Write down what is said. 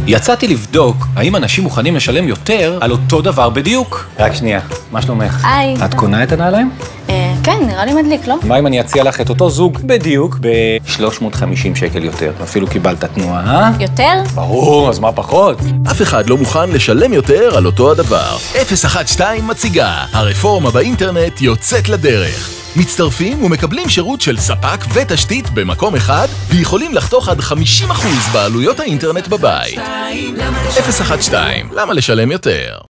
יצאתי לבדוק האם אנשים מוכנים לשלם יותר על אותו דבר בדיוק. רק שנייה, מה שלומך? היי. את קונה את הנעליים? כן, נראה לי מדליק, לא? מה אם אני אציע לך את אותו זוג בדיוק ב-350 שקל יותר? אפילו קיבלת תנועה, יותר? ברור, אז מה פחות? אף אחד לא מוכן לשלם יותר על אותו הדבר. 012 מציגה, הרפורמה באינטרנט יוצאת לדרך. מצטרפים ומקבלים שירות של ספק ותשתית במקום אחד, ויכולים לחתוך עד 50% בעלויות האינטרנט בבית. 012, למה לשלם יותר?